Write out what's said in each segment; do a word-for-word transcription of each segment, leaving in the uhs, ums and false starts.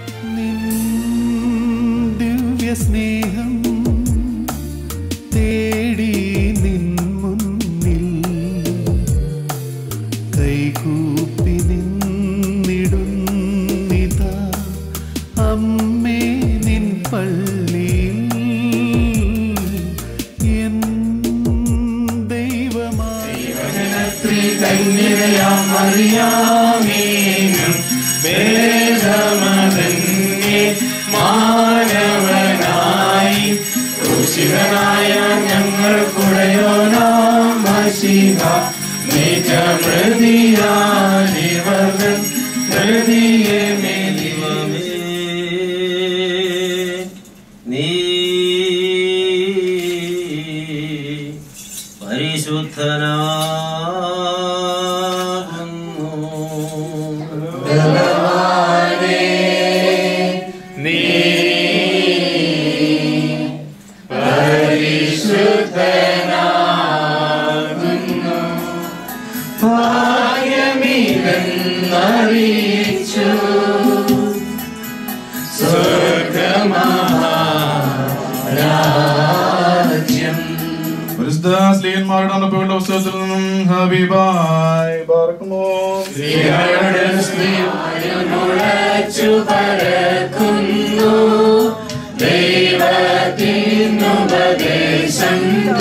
സ്നേഹം തേടി നിൻ മുന്നിൽ കൈകൂപ്പി നിന്നിടുന്നിതാ അമ്മേ നിൻ പള്ളിയിൽ എൻ ദൈവമായി കന്യകയാം മറിയാമേനും വേദമതന്യേ മാനവനായി ക്രൂശിതനായ ഞങ്ങൾക്കുടയോനാം മശീഹ നിജമൃതിയാനിവർഗൻ ഹൃദിയെ മേലിവമേ നീ പരിശുദ്ധനാകുന്നു നീ പരിശുദ്ധനാകുന്നു ഭാഗ്യമിതെന്നറിയിച്ചു സ്വർഗമഹാരാജ്യം. പരിശുദ്ധസ്ലീഹന്മാരുടെ അന്നപ്പകളുടെ പുസ്തകത്തിൽ നിന്നും ഹബീബായി പാർക്കുമോ മുളച്ചു പരക്കുന്നു ദൈവത്തിനുപദേശം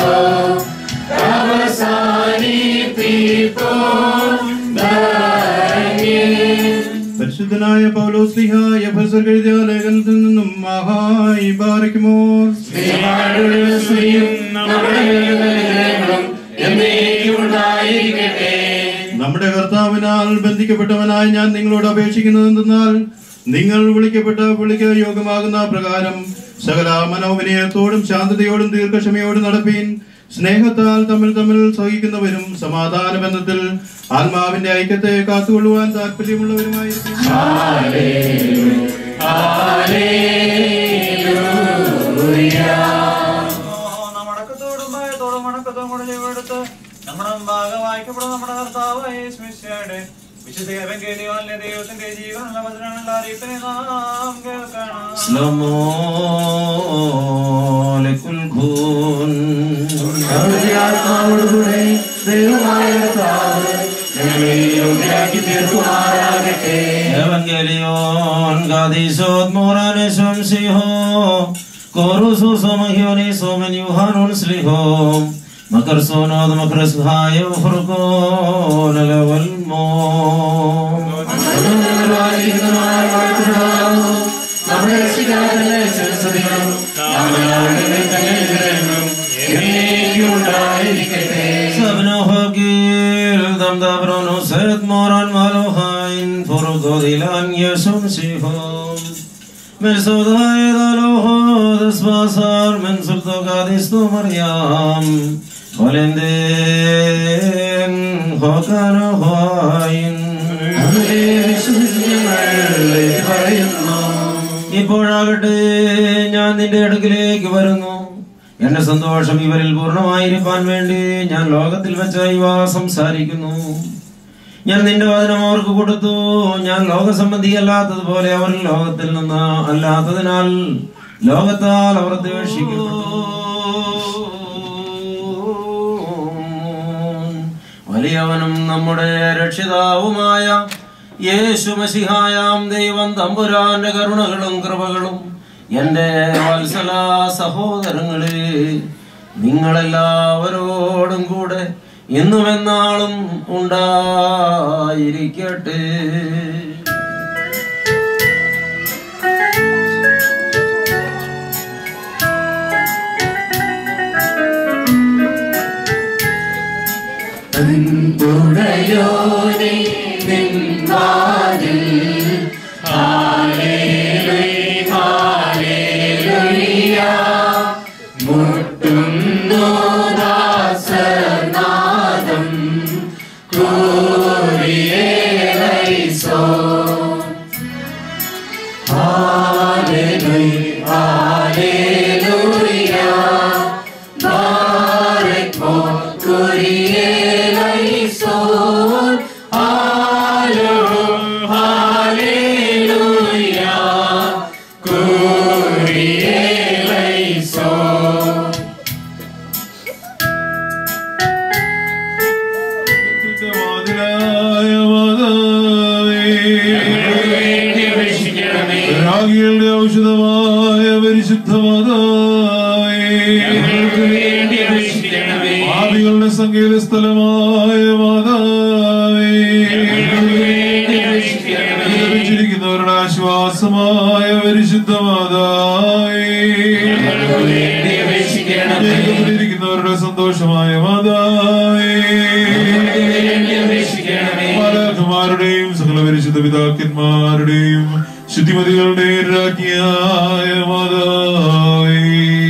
പരിശുദ്ധനായ പൗലോസ് സ്ലീഹ എഫെസർ എഴുതിയ ലേഖനത്തിൽ നിന്നും മഹായി പാർക്കുമോ നമ്മുടെ കർത്താവിനാൽ ബന്ധിക്കപ്പെട്ടവനായി ഞാൻ നിങ്ങളോട് അപേക്ഷിക്കുന്നത് എന്തെന്നാൽ നിങ്ങൾ വിളിക്കപ്പെട്ട വിളിക്ക് യോഗ്യമാകുന്ന പ്രകാരം സകല മനോവിനയത്തോടും ശാന്തതയോടും ദീർഘക്ഷമയോടും നടപ്പീൻ. സ്നേഹത്താൽ തമ്മിൽ തമ്മിൽ സഹിക്കുന്നവരും സമാധാന ബന്ധത്തിൽ ആത്മാവിന്റെ ഐക്യത്തെ കാത്തുകൊള്ളുവാൻ താല്പര്യമുള്ളവരുമായിരിക്കും. നമ്മുടെ മുമ്പാകെ വായിക്കപ്പെടുന്ന നമ്മുടെ കർത്താവായ യേശുമിശിഹായുടെ വിശുദ്ധ എവങ്കേലിയോനിലെ ദൈവത്തിന്റെ ജീവനുള്ള വചനങ്ങളുടെ അറിയിപ്പിനെ നാം കേൾക്കണം. Evangelion gadisot moranes umsiho korusus omagionis omen yuhanun slihom makarsono makras haye ufruko nalavalmo sabno hagil dam dabrono set moran malohain furgodilan yesum sihom mesodai daloho desbasar men sulto gadisto maryam olenden hokana hain ഇപ്പോഴാകട്ടെ ഞാൻ നിന്റെ അടുക്കിലേക്ക് വരുന്നു. എന്റെ സന്തോഷം ഇവരിൽ പൂർണ്ണമായിരിക്കാൻ വേണ്ടി ഞാൻ ലോകത്തിൽ വെച്ച ഇവ സംസാരിക്കുന്നു. ഞാൻ നിന്റെ വചനം അവർക്ക് കൊടുത്തു. ഞാൻ ലോകസംബന്ധിയല്ലാത്തതുപോലെ അവർ ലോകത്തിൽ നിന്ന് അല്ലാത്തതിനാൽ ലോകത്താൽ അവർ ദ്വേഷിക്കപ്പെട്ടു. വലിയവനും നമ്മുടെ രക്ഷിതാവുമായ യേശു മശിഹായാം ദൈവം തമ്പുരാന്റെ കരുണകളും കൃപകളും എന്റെ വത്സല സഹോദരങ്ങളെ നിങ്ങളെല്ലാവരോടും കൂടെ ഇന്നും എന്നാളും ഉണ്ടായിരിക്കട്ടെ. ുടയോനെ നിൻവാതിൽ ഹല്ലേലൂയ ഹല്ലേലൂയ മുട്ടുന്നു ദാസനാദം കൂരിയേലൈസോ ഭാഗ്യങ്ങളുടെ ഔഷധമായ പരിശുദ്ധമാതാവേ, ഭാവികളുടെ സങ്കേത സ്ഥലമായ മാതാവേ, ലഭിച്ചിരിക്കുന്നവരുടെ ആശ്വാസമായ പരിശുദ്ധ മാതാവേ, ിരിക്കുന്നവരുടെ സന്തോഷമായ മാതാവേ, മാലാഖമാരുടെയും സകല പരിശുദ്ധ പിതാക്കന്മാരുടെയും ശുദ്ധിമതികളുടെയും രാജ്ഞിയായ മാതാവേ,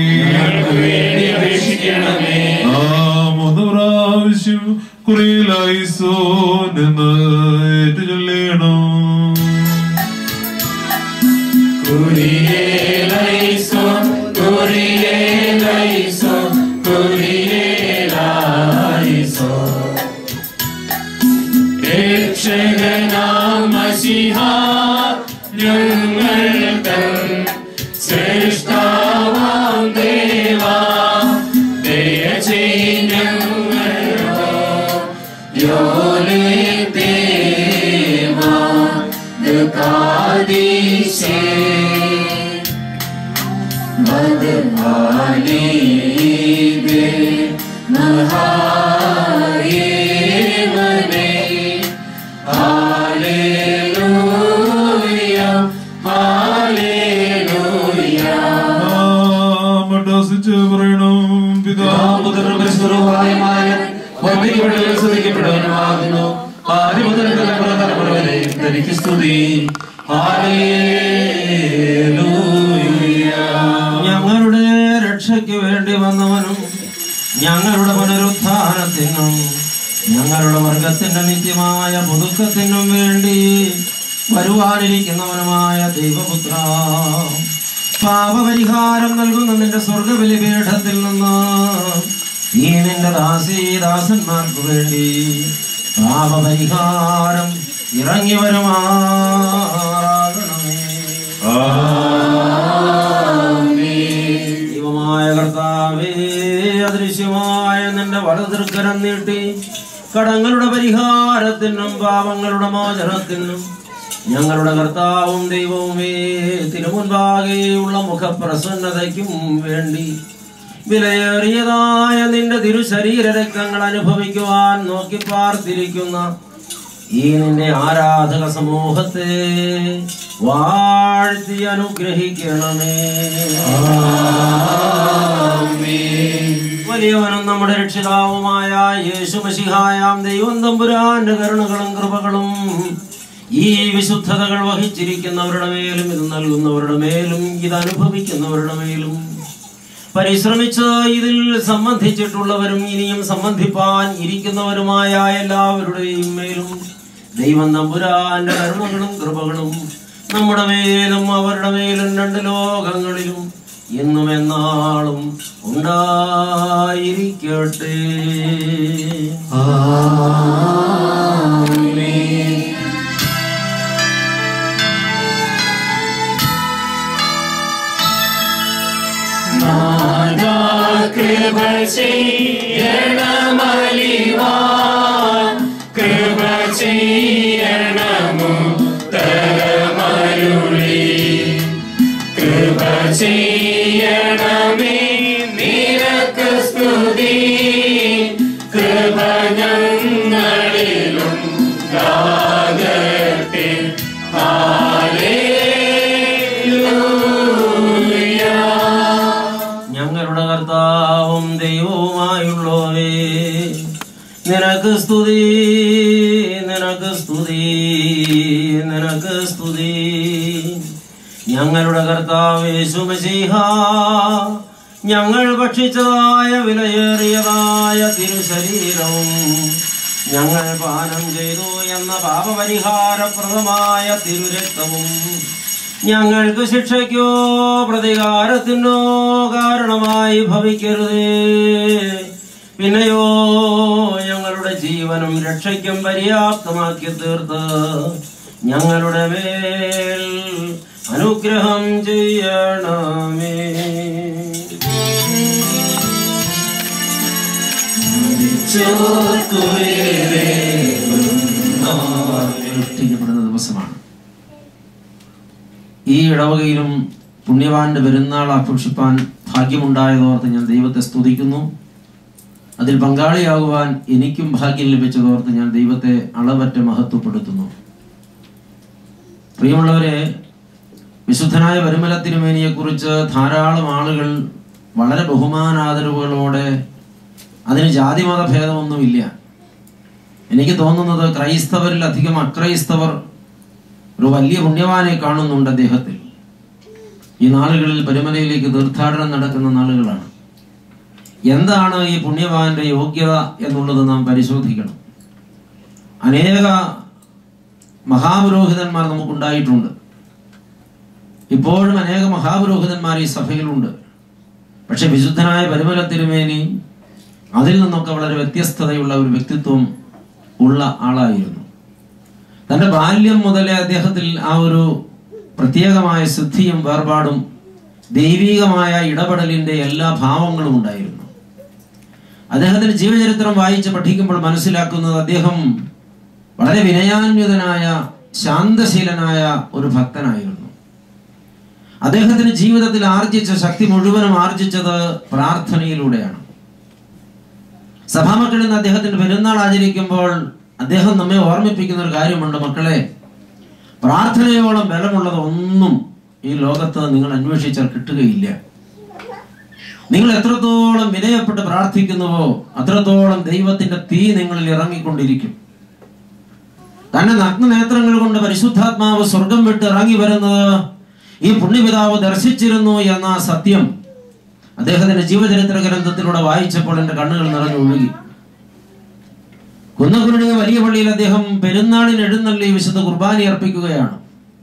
ആ മൂന്ന് പ്രാവശ്യം കുറേലായി സോനെന്ന് ഏറ്റുചൊല്ലണം. Kurielaisom, Kurielaisom, Kurielaisom. രക്ഷകനാം മശിഹാ ഞങ്ങൾ തൻ ശ്രേഷ്ഠാവാം ദേവാ, ദയ ചെയ്യ് ഞങ്ങളോ യോലേ ദേവാ ദുഃഖാദീശേ മദ്ഹാലീദേ മഹായേവനേ ഹല്ലേലൂയ ഹല്ലേലൂയ. മണ്ഡസിച്ച് പറയണം. പിതാപുത്രനും പരിശുദ്ധനുമായ വർദ്ധിക്കപ്പെട്ടവനും സ്തുതിക്കപ്പെട്ടവനുമാകുന്നു. ആദ്യം മുതൽ തലമുറ തലമുറ വരെ തനിക്ക് സ്തുതി. ഹല്ലേലൂയ. ഞങ്ങളുടെ രക്ഷയ്ക്ക് വേണ്ടി വന്നവനും ഞങ്ങളുടെ പുനരുത്ഥാനത്തിനും ഞങ്ങളുടെ വർഗത്തിന്റെ നിത്യമായ പുതുക്കത്തിനും വേണ്ടി വരുവാനിരിക്കുന്നവനുമായ ദൈവപുത്ര, പാപപരിഹാരം നൽകുന്ന നിന്റെ സ്വർഗബലിപീഠത്തിൽ നിന്ന് ഈ നിന്റെ ദാസീദാസന്മാർക്ക് വേണ്ടി പാപപരിഹാരം ഇറങ്ങി വരുമാറാകണമേ. ദൈവമായ കർത്താവേ, അദൃശ്യമായ നിന്റെ വലതൃക്കരം നീട്ടി കടങ്ങളുടെ പരിഹാരത്തിനും പാപങ്ങളുടെ മോചനത്തിനും ഞങ്ങളുടെ കർത്താവും ദൈവവുമേ തിരുമുൻപാകെയുള്ള മുഖപ്രസന്നതയ്ക്കും വേണ്ടി വിലയേറിയതായ നിന്റെ തിരുശരീര രക്തങ്ങൾ അനുഭവിക്കുവാൻ നോക്കി പാർത്തിരിക്കുന്ന ഈ നിന്റെ ആരാധക സമൂഹത്തെ വാഴ്ത്തി അനുഗ്രഹിക്കണമേ. വലിയവനും നമ്മുടെ രക്ഷിതാവുമായ യേശു മശിഹായാം ദൈവം തമ്പുരാന്റെ കരുണകളും കൃപകളും ഈ വിശുദ്ധതകൾ വഹിച്ചിരിക്കുന്നവരുടെ മേലും ഇത് നൽകുന്നവരുടെ മേലും ഇത് അനുഭവിക്കുന്നവരുടെ മേലും പരിശ്രമിച്ച് ഇതിൽ സംബന്ധിച്ചിട്ടുള്ളവരും ഇനിയും സംബന്ധിപ്പാൻ ഇരിക്കുന്നവരുമായ എല്ലാവരുടെയും മേലും ദൈവം തമ്പുരാന്റെ കരുണകളും കൃപകളും നമ്മുടെ മേലും അവരുടെ മേലും രണ്ട് ലോകങ്ങളിലും എന്നും എന്നാളും ഉണ്ടായിരിക്കട്ടെ. കൃപ ചെയ്യണമലിവാ, കൃപ ചെയ്യണമു തരമരുളി, കൃപ ചെയ്യണമേ നിനക്ക് സ്തുതി, കൃപ ഞങ്ങളിലും ഗാഗത്തെ. ഞങ്ങളുടെ കർത്താവും ദൈവവുമായുള്ളവേ, നിനക്ക് സ്തുതി, നിനക്ക് സ്തുതി, നിനക്ക് സ്തുതി. ഞങ്ങളുടെ കർത്താവ് യേശു മശീഹാ, ഞങ്ങൾ ഭക്ഷിച്ചതായ വിലയേറിയതായ തിരുശരീരവും ഞങ്ങൾ പാനം ചെയ്തു എന്ന പാപപരിഹാരപ്രദമായ തിരുരക്തവും ഞങ്ങൾക്ക് ശിക്ഷയ്ക്കോ പ്രതികാരത്തിനോ കാരണമായി ഭവിക്കരുതേ. പിന്നെയോ ഞങ്ങളുടെ ജീവനും രക്ഷയ്ക്കും പര്യാപ്തമാക്കി തീർത്ത് ഞങ്ങളുടെ മേൽ അനുഗ്രഹം ചെയ്യണമേ. അനുഷ്ഠിക്കപ്പെടുന്ന ദിവസമാണ്. ഈ ഇടവകയിലും പുണ്യവാന്റെ പെരുന്നാൾ ആഘോഷിപ്പാൻ ഭാഗ്യമുണ്ടായതോർത്ത് ഞാൻ ദൈവത്തെ സ്തുതിക്കുന്നു. അതിൽ പങ്കാളിയാകുവാൻ എനിക്കും ഭാഗ്യം ലഭിച്ചതോർത്ത് ഞാൻ ദൈവത്തെ അളവറ്റ മഹത്വപ്പെടുത്തുന്നു. പ്രിയമുള്ളവരെ, വിശുദ്ധനായ പരുമല തിരുമേനിയെ കുറിച്ച് ധാരാളം ആളുകൾ വളരെ ബഹുമാനാദരവുകളോടെ, അതിന് ജാതിമത ഭേദമൊന്നുമില്ല. എനിക്ക് തോന്നുന്നത് ക്രൈസ്തവരിൽ അധികം അക്രൈസ്തവർ ഒരു വലിയ പുണ്യവാനെ കാണുന്നുണ്ട് അദ്ദേഹത്തിൽ. ഈ നാളുകളിൽ പരുമലയിലേക്ക് തീർത്ഥാടനം നടക്കുന്ന നാളുകളാണ്. എന്താണ് ഈ പുണ്യവാന്റെ യോഗ്യത എന്നുള്ളത് നാം പരിശോധിക്കണം. അനേക മഹാപുരോഹിതന്മാർ നമുക്കുണ്ടായിട്ടുണ്ട്. ഇപ്പോഴും അനേക മഹാപുരോഹിതന്മാർ ഈ സഭയിലുണ്ട്. പക്ഷെ വിശുദ്ധനായ പരുമല തിരുമേനി അതിൽ നിന്നൊക്കെ വളരെ വ്യത്യസ്തതയുള്ള ഒരു വ്യക്തിത്വം ഉള്ള ആളായിരുന്നു. തന്റെ ബാല്യം മുതലേ അദ്ദേഹത്തിൽ ആ ഒരു പ്രത്യേകമായ സിദ്ധിയും വേർപാടും ദൈവികമായ ഇടപെടലിന്റെ എല്ലാ ഭാവങ്ങളും ഉണ്ടായിരുന്നു. അദ്ദേഹത്തിന്റെ ജീവചരിത്രം വായിച്ച് പഠിക്കുമ്പോൾ മനസ്സിലാക്കുന്നത് അദ്ദേഹം വളരെ വിനയാന്വിതനായ ശാന്തശീലനായ ഒരു ഭക്തനായിരുന്നു. അദ്ദേഹത്തിന്റെ ജീവിതത്തിൽ ആർജിച്ച ശക്തി മുഴുവനും ആർജിച്ചത് പ്രാർത്ഥനയിലൂടെയാണ്. സഭാമക്കളിൽ നിന്ന് അദ്ദേഹത്തിന്റെ പെരുന്നാൾ ആചരിക്കുമ്പോൾ അദ്ദേഹം നമ്മെ ഓർമ്മിപ്പിക്കുന്ന ഒരു കാര്യമുണ്ട്. മക്കളെ, പ്രാർത്ഥനയോളം ബലമുള്ളത് ഒന്നും ഈ ലോകത്ത് നിങ്ങൾ അന്വേഷിച്ചാൽ കിട്ടുകയില്ല. നിങ്ങൾ എത്രത്തോളം വിനയപ്പെട്ട് പ്രാർത്ഥിക്കുന്നുവോ അത്രത്തോളം ദൈവത്തിന്റെ തീ നിങ്ങളിൽ ഇറങ്ങിക്കൊണ്ടിരിക്കും. തന്നെ നഗ്നനേത്രങ്ങൾ കൊണ്ട് പരിശുദ്ധാത്മാവ് സ്വർഗം വിട്ട് ഇറങ്ങി വരുന്നത് ഈ പുണ്യപിതാവ് ദർശിച്ചിരുന്നു എന്ന സത്യം അദ്ദേഹത്തിന്റെ ജീവചരിത്ര ഗ്രന്ഥത്തിലൂടെ വായിച്ചപ്പോൾ എന്റെ കണ്ണുകൾ നിറഞ്ഞു ഒഴുകി. കുന്നക്കുരുണിയ വലിയ പള്ളിയിൽ അദ്ദേഹം പെരുന്നാളിന് എഴുന്നള്ളി വിശുദ്ധ കുർബാന അർപ്പിക്കുകയാണ്.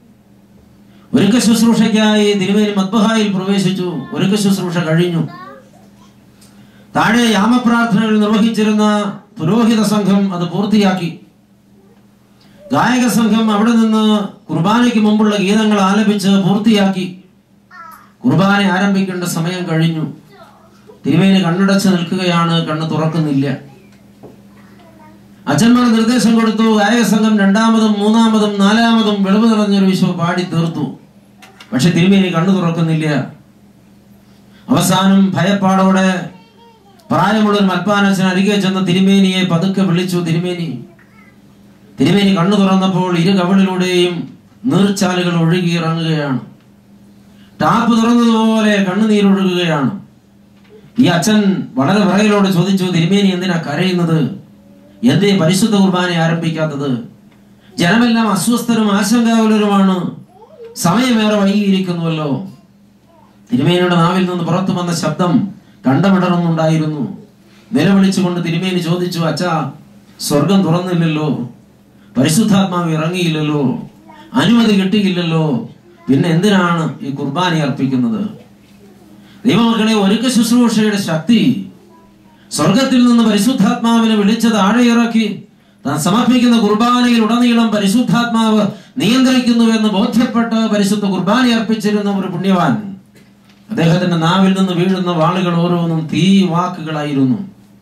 ഒരുക്ക ശുശ്രൂഷയ്ക്കായി തിരുമേനി മദ്ബഹായിൽ പ്രവേശിച്ചു. ഒരുക്ക ശുശ്രൂഷ കഴിഞ്ഞു. താഴെ യാമപ്രാർത്ഥനകൾ നിർവഹിച്ചിരുന്ന പുരോഹിത സംഘം അത് പൂർത്തിയാക്കി. ഗായക സംഘം അവിടെ നിന്ന് കുർബാനയ്ക്ക് മുമ്പുള്ള ഗീതങ്ങൾ ആലപിച്ച് പൂർത്തിയാക്കി. കുർബാന ആരംഭിക്കേണ്ട സമയം കഴിഞ്ഞു. തിരുമേനി കണ്ണടച്ച് നിൽക്കുകയാണ്, കണ്ണ് തുറക്കുന്നില്ല. അച്ഛന്മാർ നിർദ്ദേശം കൊടുത്തു. ഗായക സംഘം രണ്ടാമതും മൂന്നാമതും നാലാമതും വെളിവ് നിറഞ്ഞൊരു വിശ്വ പാടി തീർത്തു. പക്ഷെ തിരുമേനി കണ്ണു തുറക്കുന്നില്ല. അവസാനം ഭയപ്പാടോടെ പ്രായമുള്ളൊരു മൽപ്പാനച്ഛൻ അരികെ ചെന്ന് തിരുമേനിയെ പതുക്കെ വിളിച്ചു. തിരുമേനി തിരുമേനി കണ്ണു തുറന്നപ്പോൾ ഇരു കവിളിലൂടെയും നീർച്ചാലുകൾ ഒഴുകി ഇറങ്ങുകയാണ്. ടാപ്പ് തുറന്നതുപോലെ കണ്ണുനീരൊഴുകുകയാണ്. ഈ അച്ഛൻ വളരെ വിറയലോട് ചോദിച്ചു, തിരുമേനി എന്തിനാ കരയുന്നത്? എന്തേ പരിശുദ്ധ കുർബാന ആരംഭിക്കാത്തത്? ജനമെല്ലാം അസ്വസ്ഥരും ആശങ്കാകുലരുമാണ്. സമയമേറെ വൈകിയിരിക്കുന്നുവല്ലോ. തിരുമേനിയുടെ നാവിൽ നിന്ന് പുറത്തു വന്ന ശബ്ദം കണ്ടമിടറുന്നുണ്ടായിരുന്നു. നിലവിളിച്ചുകൊണ്ട് തിരുമേനി ചോദിച്ചു, അച്ഛാ, സ്വർഗം തുറന്നില്ലല്ലോ, പരിശുദ്ധാത്മാവ് ഇറങ്ങിയില്ലല്ലോ, അനുമതി കിട്ടിയില്ലല്ലോ, പിന്നെ എന്തിനാണ് ഈ കുർബാന അർപ്പിക്കുന്നത്? ദൈവമക്കളെ, ഒരുക്ക ശുശ്രൂഷയുടെ ശക്തി സ്വർഗത്തിൽ നിന്ന് പരിശുദ്ധാത്മാവിനെ വിളിച്ച് താഴെ ഇറക്കി താൻ സമർപ്പിക്കുന്ന കുർബാനയിൽ ഉടനീളം പരിശുദ്ധാത്മാവ് നിയന്ത്രിക്കുന്നുവെന്ന് ബോധ്യപ്പെട്ട് പരിശുദ്ധ കുർബാന അർപ്പിച്ചിരുന്ന ഒരു പുണ്യവാൻ. അദ്ദേഹത്തിന്റെ നാവിൽ നിന്ന് വീഴുന്ന വാളുകൾ ഓരോന്നും തീ വാക്കുകളായിരുന്നു.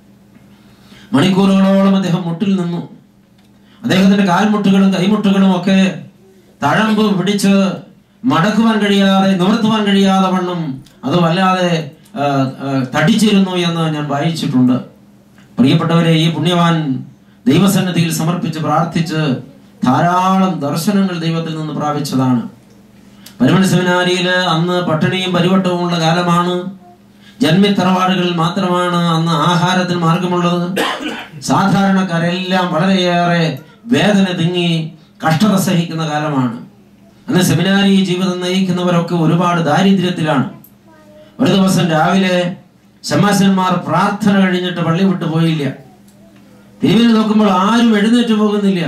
മണിക്കൂറുകളോളം അദ്ദേഹം മുട്ടിൽ നിന്നു. അദ്ദേഹത്തിന്റെ കാൽമുട്ടുകളും കൈമുട്ടുകളും ഒക്കെ തഴമ്പ് പിടിച്ച് മടക്കുവാൻ കഴിയാതെ, നിവർത്തുവാൻ കഴിയാതെ വണ്ണം അത് വല്ലാതെ തടിച്ചിരുന്നു എന്ന് ഞാൻ വായിച്ചിട്ടുണ്ട്. പ്രിയപ്പെട്ടവരെ, ഈ പുണ്യവാൻ ദൈവസന്നിധിയിൽ സമർപ്പിച്ച് പ്രാർത്ഥിച്ച് ധാരാളം ദർശനങ്ങൾ ദൈവത്തിൽ നിന്ന് പ്രാപിച്ചതാണ്. പരുമല സെമിനാരിയിൽ അന്ന് പട്ടിണിയും പരിവട്ടവും ഉള്ള കാലമാണ്. ജന്മിത്തറവാടുകളിൽ മാത്രമാണ് അന്ന് ആഹാരത്തിന് മാർഗമുള്ളത്. സാധാരണക്കാരെല്ലാം വളരെയേറെ വേദന തിങ്ങി കഷ്ടത സഹിക്കുന്ന കാലമാണ്. അന്ന് സെമിനാരി ജീവിതം നയിക്കുന്നവരൊക്കെ ഒരുപാട് ദാരിദ്ര്യത്തിലാണ്. ഒരു ദിവസം രാവിലെ ശമാശന്മാർ പ്രാർത്ഥന കഴിഞ്ഞിട്ട് പള്ളി വിട്ടു പോയില്ല. തിരുമേനി നോക്കുമ്പോൾ ആരും എഴുന്നേറ്റ് പോകുന്നില്ല.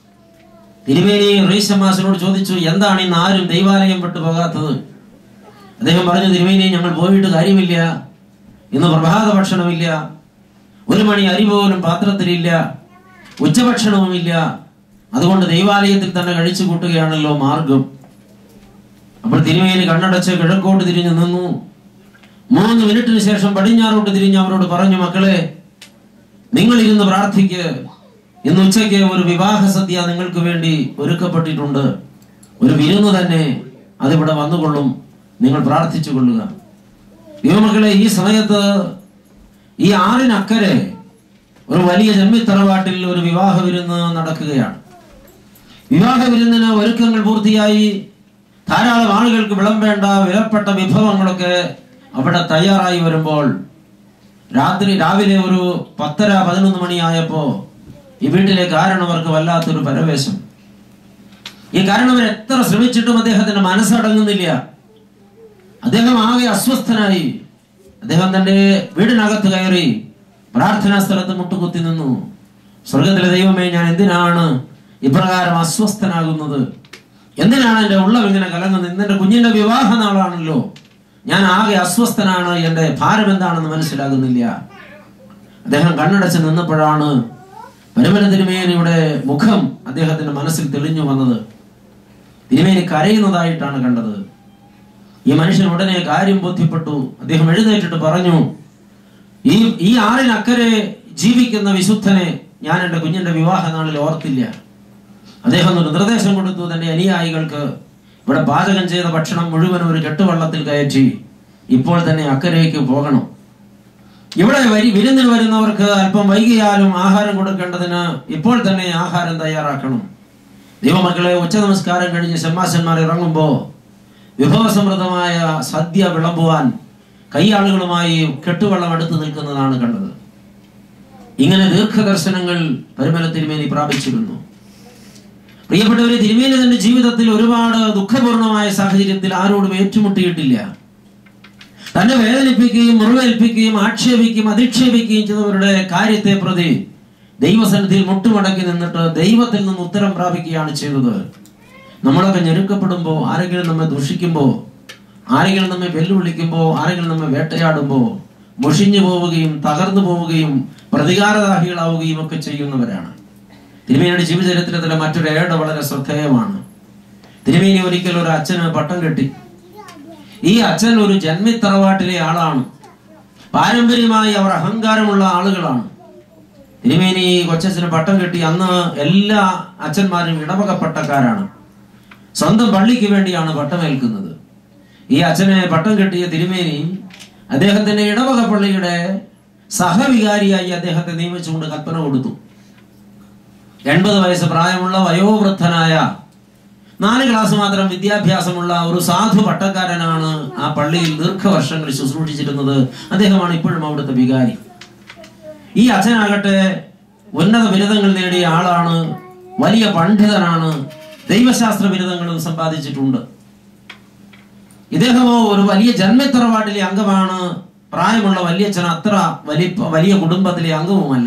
തിരുമേനി റീശമാശനോട് ചോദിച്ചു, എന്താണ് ഇന്ന് ആരും ദൈവാലയം വിട്ടു പോകാത്തത്? അദ്ദേഹം പറഞ്ഞു, തിരുമേനി, ഞങ്ങൾ പോയിട്ട് കാര്യമില്ല, ഇന്ന് പ്രഭാത ഭക്ഷണമില്ല, ഒരു മണി അരി പോലും പാത്രത്തിലില്ല, ഉച്ചഭക്ഷണവുമില്ല, അതുകൊണ്ട് ദൈവാലയത്തിൽ തന്നെ കഴിച്ചു കൂട്ടുകയാണല്ലോ മാർഗം. അപ്പോൾ തിരുമേനി കണ്ണടച്ച് കിഴക്കോട്ട് തിരിഞ്ഞു നിന്നു. മൂന്ന് മിനിറ്റിന് ശേഷം പടിഞ്ഞാറോട്ട് തിരിഞ്ഞ് അവരോട് പറഞ്ഞു, മക്കളെ, നിങ്ങൾ ഇരുന്ന് പ്രാർത്ഥിക്ക്. ഇന്ന് ഉച്ചയ്ക്ക് ഒരു വിവാഹ സദ്യ നിങ്ങൾക്ക് വേണ്ടി ഒരുക്കപ്പെട്ടിട്ടുണ്ട്. ഒരു വിരുന്ന് തന്നെ അതിവിടെ വന്നുകൊള്ളും. നിങ്ങൾ പ്രാർത്ഥിച്ചു കൊള്ളുക. ദൈവമക്കളെ, ഈ സമയത്ത് ഈ ആറിനക്കരെ ഒരു വലിയ ജന്മിത്തറവാട്ടിൽ ഒരു വിവാഹ വിരുന്ന് നടക്കുകയാണ്. വിവാഹ വിരുന്നിന് ഒരുക്കങ്ങൾ പൂർത്തിയായി. ധാരാളം ആളുകൾക്ക് വിളമ്പേണ്ട വിലപ്പെട്ട വിഭവങ്ങളൊക്കെ അവിടെ തയ്യാറായി വരുമ്പോൾ രാത്രി രാവിലെ ഒരു പത്തര പതിനൊന്ന് മണിയായപ്പോ ഈ വീട്ടിലെ കാരണവർക്ക് വല്ലാത്തൊരു പരവേശം. ഈ കാരണവർ എത്ര ശ്രമിച്ചിട്ടും അദ്ദേഹത്തിന്റെ മനസ്സടങ്ങുന്നില്ല. അദ്ദേഹം ആകെ അസ്വസ്ഥനായി. അദ്ദേഹം തന്റെ വീടിനകത്ത് കയറി പ്രാർത്ഥനാ സ്ഥലത്ത് മുട്ടുകുത്തി നിന്നു. സ്വർഗത്തിലെ ദൈവമേ, ഞാൻ എന്തിനാണ് ഇപ്രകാരം അസ്വസ്ഥനാകുന്നത്? എന്തിനാണ് എന്റെ ഉള്ളം ഇങ്ങനെ കലങ്ങുന്നത്? ഇന്നെന്റെ കുഞ്ഞിന്റെ വിവാഹ നാളാണല്ലോ. ഞാൻ ആകെ അസ്വസ്ഥനാണ്. എന്റെ ഭാരം എന്താണെന്ന് മനസ്സിലാകുന്നില്ല. അദ്ദേഹം കണ്ണടച്ച് നിന്നപ്പോഴാണ് പരുമല തിരുമേനിയുടെ മുഖം അദ്ദേഹത്തിന്റെ മനസ്സിൽ തെളിഞ്ഞു വന്നത്. തിരുമേനി കരയുന്നതായിട്ടാണ് കണ്ടത്. ഈ മനുഷ്യൻ ഉടനെ കാര്യം ബോധ്യപ്പെട്ടു. അദ്ദേഹം എഴുന്നേറ്റിട്ട് പറഞ്ഞു, ഈ ഈ ആറിനക്കരെ ജീവിക്കുന്ന വിശുദ്ധനെ ഞാൻ എന്റെ കുഞ്ഞിന്റെ വിവാഹ നാളിൽ ഓർത്തില്ല. അദ്ദേഹം ഒരു നിർദ്ദേശം കൊടുത്തു. തന്റെ അനുയായികൾക്ക് ഇവിടെ പാചകം ചെയ്ത ഭക്ഷണം മുഴുവൻ ഒരു കെട്ടുവള്ളത്തിൽ കയറ്റി ഇപ്പോൾ തന്നെ അക്കരയ്ക്ക് പോകണം. ഇവിടെ വരി വിരുന്നിന് വരുന്നവർക്ക് അല്പം വൈകിയാലും ആഹാരം കൊടുക്കേണ്ടതിന് ഇപ്പോൾ തന്നെ ആഹാരം തയ്യാറാക്കണം. ദൈവമക്കളെ, ഉച്ച നമസ്കാരം കഴിഞ്ഞ് ശമ്മാശന്മാർ ഇറങ്ങുമ്പോ വിഭവസമൃദ്ധമായ സദ്യ വിളമ്പുവാൻ കൈയാളുകളുമായി കെട്ടുവള്ളം അടുത്ത് നിൽക്കുന്നതാണ് കണ്ടത്. ഇങ്ങനെ ദീർഘദർശനങ്ങൾ പരുമല തിരുമേനി പ്രാപിച്ചിരുന്നു. പ്രിയപ്പെട്ടവരെ, തിരുമേനി തന്റെ ജീവിതത്തിൽ ഒരുപാട് ദുഃഖപൂർണമായ സാഹചര്യത്തിൽ ആരോടും ഏറ്റുമുട്ടിയിട്ടില്ല. തന്നെ വേദനിപ്പിക്കുകയും മുറിവേൽപ്പിക്കുകയും ആക്ഷേപിക്കുകയും അധിക്ഷേപിക്കുകയും ചെയ്തവരുടെ കാര്യത്തെ പ്രതി ദൈവസന്നിധിയിൽ മുട്ടുമടക്കി നിന്നിട്ട് ദൈവത്തിൽ നിന്ന് ഉത്തരം പ്രാപിക്കുകയാണ് ചെയ്തത്. നമ്മളൊക്കെ ഞെരുക്കപ്പെടുമ്പോ, ആരെങ്കിലും നമ്മെ ദുഷിക്കുമ്പോ, ആരെങ്കിലും നമ്മെ വെല്ലുവിളിക്കുമ്പോ, ആരെങ്കിലും നമ്മെ വേട്ടയാടുമ്പോ മുഷിഞ്ഞു പോവുകയും തകർന്നു പോവുകയും പ്രതികാരദാഹികളാവുകയും ഒക്കെ ചെയ്യുന്നവരാണ്. തിരുമേനിയുടെ ജീവചരിത്രത്തിലെ മറ്റൊരു ഏട് വളരെ ശ്രദ്ധേയമാണ്. തിരുമേനി ഒരിക്കൽ ഒരു അച്ഛന് പട്ടം കെട്ടി. ഈ അച്ഛൻ ഒരു ജന്മിത്തറവാട്ടിലെ ആളാണ്. പാരമ്പര്യമായി അവർ അഹങ്കാരമുള്ള ആളുകളാണ്. തിരുമേനി കൊച്ചച്ഛന് പട്ടം കെട്ടി. അന്ന് എല്ലാ അച്ഛന്മാരും ഇടവകപ്പട്ടക്കാരാണ്. സ്വന്തം പള്ളിക്ക് വേണ്ടിയാണ് പട്ടമേൽക്കുന്നത്. ഈ അച്ഛനെ പട്ടം കെട്ടിയ തിരുമേനി അദ്ദേഹത്തിന്റെ ഇടവക പള്ളിയുടെ സഹവികാരിയായി അദ്ദേഹത്തെ നിയമിച്ചുകൊണ്ട് കൽപ്പന കൊടുത്തു. എൺപത് വയസ്സ് പ്രായമുള്ള വയോവൃദ്ധനായ നാല് ക്ലാസ് മാത്രം വിദ്യാഭ്യാസമുള്ള ഒരു സാധു പട്ടക്കാരനാണ് ആ പള്ളിയിൽ ദീർഘവർഷങ്ങൾ ശുശ്രൂഷിച്ചിരുന്നത്. അദ്ദേഹമാണ് ഇപ്പോഴും അവിടുത്തെ വികാരി. ഈ അച്ഛനാകട്ടെ ഉന്നത ബിരുദങ്ങൾ നേടിയ ആളാണ്, വലിയ പണ്ഡിതനാണ്, ദൈവശാസ്ത്ര ബിരുദങ്ങളും സമ്പാദിച്ചിട്ടുണ്ട്. ഇദ്ദേഹമോ ഒരു വലിയ ജന്മിത്തറവാട്ടിലെ അംഗമാണ്. പ്രായമുള്ള വലിയച്ഛൻ അത്ര വലിയ വലിയ കുടുംബത്തിലെ അംഗവുമല്ല.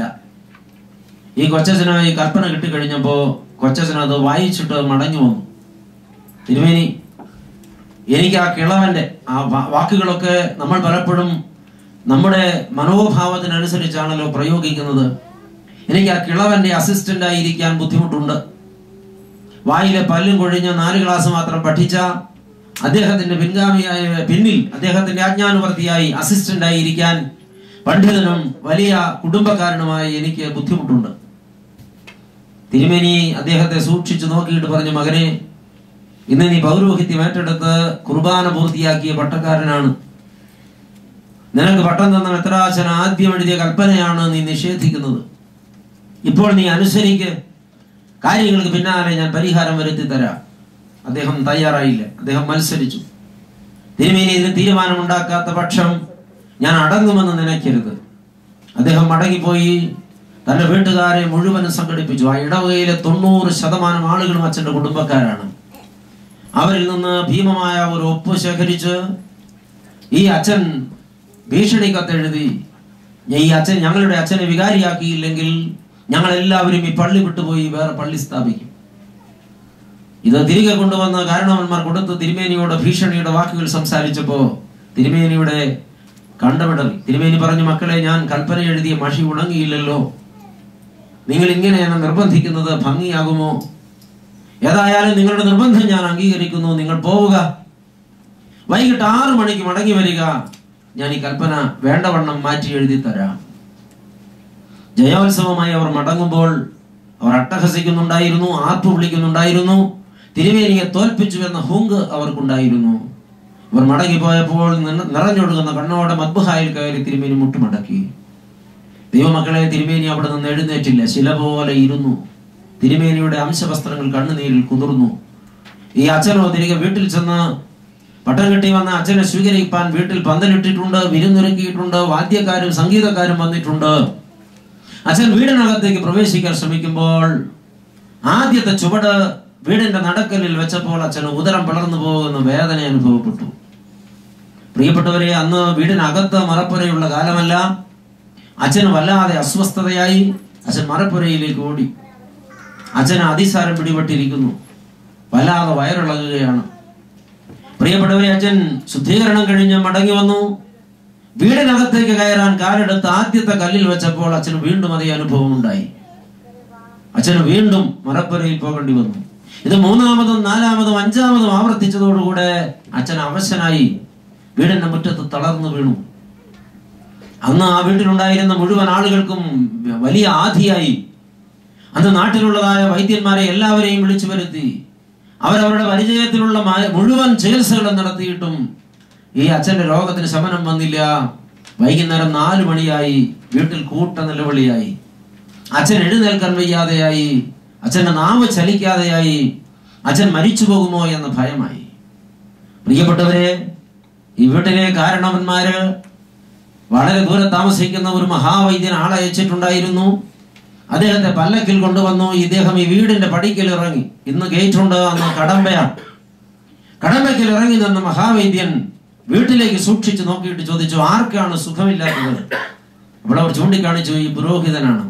ഈ കൊച്ചച്ഛന് ഈ കൽപ്പന കിട്ടിക്കഴിഞ്ഞപ്പോ കൊച്ചച്ഛൻ അത് വായിച്ചിട്ട് മടങ്ങി വന്നു. തിരുമേനി, എനിക്ക് ആ കിളവന്റെ ആ വാക്കുകളൊക്കെ നമ്മൾ പലപ്പോഴും നമ്മുടെ മനോഭാവത്തിനനുസരിച്ചാണല്ലോ പ്രയോഗിക്കുന്നത്. എനിക്ക് ആ കിളവന്റെ അസിസ്റ്റന്റ് ആയിരിക്കാൻ ബുദ്ധിമുട്ടുണ്ട്. വായിലെ പല്ലും കൊഴിഞ്ഞ നാല് ക്ലാസ് മാത്രം പഠിച്ച അദ്ദേഹത്തിന്റെ പിൻഗാമിയായ പിന്നിൽ അദ്ദേഹത്തിന്റെ ആജ്ഞാനുവർത്തിയായി അസിസ്റ്റന്റ് ആയിരിക്കാൻ പണ്ഡിതനും വലിയ കുടുംബക്കാരനുമായി എനിക്ക് ബുദ്ധിമുട്ടുണ്ട്. തിരുമേനി അദ്ദേഹത്തെ സൂക്ഷിച്ചു നോക്കിയിട്ട് പറഞ്ഞു, മകനെ, ഇന്ന് നീ പൗരോഹിത്യം ഏറ്റെടുത്ത് കുർബാന പൂർത്തിയാക്കിയ പട്ടക്കാരനാണ്. നിനക്ക് പട്ടം തന്ന മെത്രാച്ചൻ ആദ്യം എഴുതിയ കൽപ്പനയാണ് നീ നിഷേധിക്കുന്നത്. ഇപ്പോൾ നീ അനുസരിക്ക്, കാര്യങ്ങൾക്ക് പിന്നാലെ ഞാൻ പരിഹാരം വരുത്തി തരാം. അദ്ദേഹം തയ്യാറായില്ല. അദ്ദേഹം മത്സരിച്ചു. തിരുമേനി ഇതിന് തീരുമാനമുണ്ടാക്കാത്ത പക്ഷം ഞാൻ അടങ്ങുമെന്ന് നനയ്ക്കരുത്. അദ്ദേഹം മടങ്ങിപ്പോയി തന്റെ വീട്ടുകാരെ മുഴുവനും സംഘടിപ്പിച്ചു. ആ ഇടവകയിലെ തൊണ്ണൂറ് ശതമാനം ആളുകളും അച്ഛന്റെ കുടുംബക്കാരാണ്. അവരിൽ നിന്ന് ഭീമമായ ഒരു ഒപ്പ് ശേഖരിച്ച് ഈ അച്ഛൻ ഭീഷണി കത്തെഴുതി, ഈ അച്ഛൻ ഞങ്ങളുടെ അച്ഛനെ വികാരിയാക്കിയില്ലെങ്കിൽ ഞങ്ങൾ എല്ലാവരും ഈ പള്ളി വിട്ടുപോയി വേറെ പള്ളി സ്ഥാപിക്കും. ഇത് തിരികെ കൊണ്ടുവന്ന കാരണവന്മാർ കൊടുത്ത് തിരുമേനിയോട് ഭീഷണിയുടെ വാക്കുകൾ സംസാരിച്ചപ്പോ തിരുമേനിയുടെ കണ്ടമിടറി. തിരുമേനി പറഞ്ഞു, മക്കളെ, ഞാൻ കൽപ്പന എഴുതിയ മഷി ഉണങ്ങിയില്ലല്ലോ. നിങ്ങൾ ഇങ്ങനെ എന്നെ നിർബന്ധിക്കുന്നത് ഭംഗിയാകുമോ? ഏതായാലും നിങ്ങളുടെ നിർബന്ധം ഞാൻ അംഗീകരിക്കുന്നു. നിങ്ങൾ പോവുക. വൈകിട്ട് ആറു മണിക്ക് മടങ്ങി വരിക. ഞാൻ ഈ കൽപ്പന വേണ്ടവണ്ണം മാറ്റി എഴുതി തരാം. ജയോത്സവമായി അവർ മടങ്ങുമ്പോൾ അവർ അട്ടഹസിക്കുന്നുണ്ടായിരുന്നു, ആർപ്പു വിളിക്കുന്നുണ്ടായിരുന്നു. തിരുമേനിയെ തോൽപ്പിച്ചു എന്ന ഹുങ്ക് അവർക്കുണ്ടായിരുന്നു. അവർ മടങ്ങിപ്പോയപ്പോൾ നിറഞ്ഞൊടുങ്ങുന്ന കണ്ണോടെ മദ്ബഹായിൽ കയറി തിരുമേനി മുട്ടുമടക്കി. ദൈവമക്കളെ, തിരുമേനി അവിടെ നിന്ന് എഴുന്നേറ്റില്ല, ശില പോലെ ഇരുന്നു. തിരുമേനിയുടെ അംശവസ്ത്രങ്ങൾ കണ്ണുനീരിൽ കുതിർന്നു. ഈ അച്ഛനോ തിരികെ വീട്ടിൽ ചെന്ന് പട്ടം കെട്ടി വന്ന അച്ഛനെ സ്വീകരിക്കാൻ വീട്ടിൽ പന്തലിട്ടിട്ടുണ്ട്, വിരുന്നൊരുക്കിയിട്ടുണ്ട്, വാദ്യക്കാരും സംഗീതക്കാരും വന്നിട്ടുണ്ട്. അച്ഛൻ വീടിനകത്തേക്ക് പ്രവേശിക്കാൻ ശ്രമിക്കുമ്പോൾ ആദ്യത്തെ ചുവട് വീടിന്റെ നടക്കലിൽ വെച്ചപ്പോൾ അച്ഛന് ഉദരം പിളർന്നു പോകുന്ന വേദന അനുഭവപ്പെട്ടു. പ്രിയപ്പെട്ടവരെ, അന്ന് വീടിനകത്ത് മറപ്പുരയുള്ള കാലമല്ല. അച്ഛന് വല്ലാതെ അസ്വസ്ഥതയായി. അച്ഛൻ മറപ്പുരയിലേക്ക് ഓടി. അച്ഛന് അതിസാരം പിടിപെട്ടിരിക്കുന്നു, വല്ലാതെ വയറിളകുകയാണ്. പ്രിയപ്പെട്ടവരെ, അച്ഛൻ ശുദ്ധീകരണം കഴിഞ്ഞ് മടങ്ങി വന്നു. വീടിനകത്തേക്ക് കയറാൻ കാലെടുത്ത് ആദ്യത്തെ കല്ലിൽ വെച്ചപ്പോൾ അച്ഛന് വീണ്ടും അതേ അനുഭവം ഉണ്ടായി. അച്ഛന് വീണ്ടും മറപ്പുരയിൽ പോകേണ്ടി വന്നു. ഇത് മൂന്നാമതും നാലാമതും അഞ്ചാമതും ആവർത്തിച്ചതോടുകൂടെ അച്ഛൻ അവശനായി വീടിന്റെ മുറ്റത്ത് തളർന്നു വീണു. അന്ന് ആ വീട്ടിലുണ്ടായിരുന്ന മുഴുവൻ ആളുകൾക്കും വലിയ ആധിയായി. അന്ന് നാട്ടിലുള്ളതായ വൈദ്യന്മാരെ എല്ലാവരെയും വിളിച്ചു വരുത്തി അവരവരുടെ പരിചയത്തിലുള്ള മുഴുവൻ ചികിത്സകളും നടത്തിയിട്ടും ഈ അച്ഛന്റെ രോഗത്തിന് ശമനം വന്നില്ല. വൈകുന്നേരം നാലു മണിയായി. വീട്ടിൽ കൂട്ട നിലവിളിയായി. അച്ഛൻ എഴുന്നേൽക്കാൻ വയ്യാതെയായി. അച്ഛന്റെ നാവ് ചലിക്കാതെയായി. അച്ഛൻ മരിച്ചു പോകുമോ എന്ന ഭയമായി. പ്രിയപ്പെട്ടവരെ, ഈ വീട്ടിലെ കാരണവന്മാര് വളരെ ദൂരെ താമസിക്കുന്ന ഒരു മഹാവൈദ്യൻ ആളെ അയച്ചിട്ടുണ്ടായിരുന്നു. അദ്ദേഹത്തെ പല്ലക്കിൽ കൊണ്ടുവന്നു. ഇദ്ദേഹം ഈ വീടിന്റെ പടിക്കൽ ഇറങ്ങി. ഇന്ന് ഗേറ്റ് ഉണ്ട്, അന്ന് കടമ്പയാണ്. കടമ്പയ്ക്കൽ ഇറങ്ങി നിന്ന മഹാവൈദ്യൻ വീട്ടിലേക്ക് സൂക്ഷിച്ചു നോക്കിയിട്ട് ചോദിച്ചു, ആർക്കാണ് സുഖമില്ലാത്തത്? അപ്പോൾ അവർ ചൂണ്ടിക്കാണിച്ചു, ഈ പുരോഹിതനാണ്.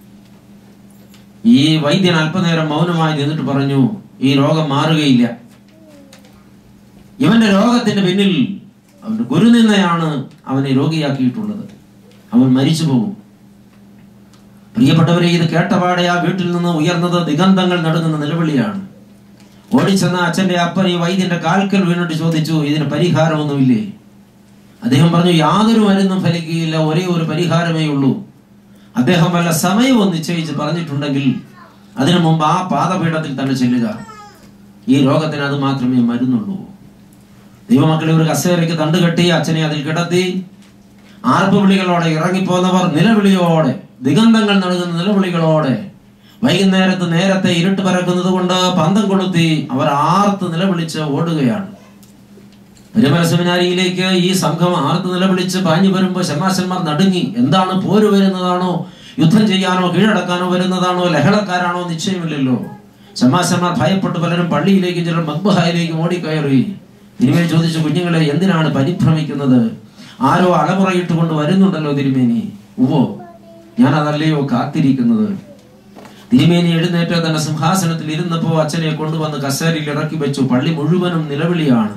ഈ വൈദ്യൻ അല്പനേരം മൗനമായി നിന്നിട്ട് പറഞ്ഞു, ഈ രോഗം മാറുകയില്ല. ഇവന്റെ രോഗത്തിന്റെ പിന്നിൽ അവന്റെ ഗുരുനിന്ദയാണ് അവനെ രോഗിയാക്കിയിട്ടുള്ളത്. അവൻ മരിച്ചു പോകും. പ്രിയപ്പെട്ടവരെ, ഇത് കേട്ടപാടെ ആ വീട്ടിൽ നിന്ന് ഉയർന്നത് ദിഗന്ധങ്ങൾ നടുങ്ങുന്ന നിലവിളിയാണ്. ഓടിച്ചെന്ന അച്ഛന്റെ അപ്പൻ ഈ വൈദ്യന്റെ കാൽക്കൽ വീണിട്ട് ചോദിച്ചു, ഇതിന് പരിഹാരമൊന്നുമില്ലേ? അദ്ദേഹം പറഞ്ഞു, യാതൊരു മരുന്നും ഫലിക്കുകയില്ല, ഒരേ ഒരു പരിഹാരമേ ഉള്ളൂ. അദ്ദേഹം വല്ല സമയവും നിശ്ചയിച്ച് പറഞ്ഞിട്ടുണ്ടെങ്കിൽ അതിനു മുമ്പ് ആ പാദപീഠത്തിൽ തന്നെ ചെല്ലുക. ഈ രോഗത്തിന് അത് മാത്രമേ മരുന്നുള്ളൂ. ദൈവമക്കളെ, ഒരു കസേരയ്ക്ക് തണ്ട് കെട്ടി അച്ഛനെ അതിൽ കിടത്തി ആർപ്പുവിളികളോടെ ഇറങ്ങിപ്പോന്നവർ നിലവിളിയോടെ, ദിഗന്ധങ്ങൾ നൽകുന്ന നിലവിളികളോടെ, വൈകുന്നേരത്ത് നേരത്തെ ഇരുട്ട് പരക്കുന്നത് കൊണ്ട് പന്തം കൊളുത്തി അവർ ആർത്ത് നിലവിളിച്ച് ഓടുകയാണ്. പരിമല സെമിനാരിയിലേക്ക് ഈ സംഘം ആർത്ത് നിലവിളിച്ച് പാഞ്ഞു വരുമ്പോൾ ശമാശന്മാർ നടുങ്ങി. എന്താണ്, പോര് വരുന്നതാണോ, യുദ്ധം ചെയ്യാനോ കീഴടക്കാനോ വരുന്നതാണോ, ലഹളക്കാരാണോ നിശ്ചയമില്ലല്ലോ. ശമാശന്മാർ ഭയപ്പെട്ട് പലരും പള്ളിയിലേക്കും ചിലർ മദ്ബഹായിലേക്കും ഓടിക്കയറി. തിരുമേനി ചോദിച്ചു, കുഞ്ഞുങ്ങളെ എന്തിനാണ് പരിഭ്രമിക്കുന്നത്? ആരോ അലമുറയിട്ട് കൊണ്ട് വരുന്നുണ്ടല്ലോ തിരുമേനി. ഉവ്വോ, ഞാൻ അതല്ലയോ കാത്തിരിക്കുന്നത്. തിരുമേനി എഴുന്നേറ്റ് തന്റെ സിംഹാസനത്തിൽ ഇരുന്നപ്പോ അച്ഛനെ കൊണ്ടുവന്ന് കസേരയിൽ ഇറക്കി വെച്ചു. പള്ളി മുഴുവനും നിലവിളിയാണ്.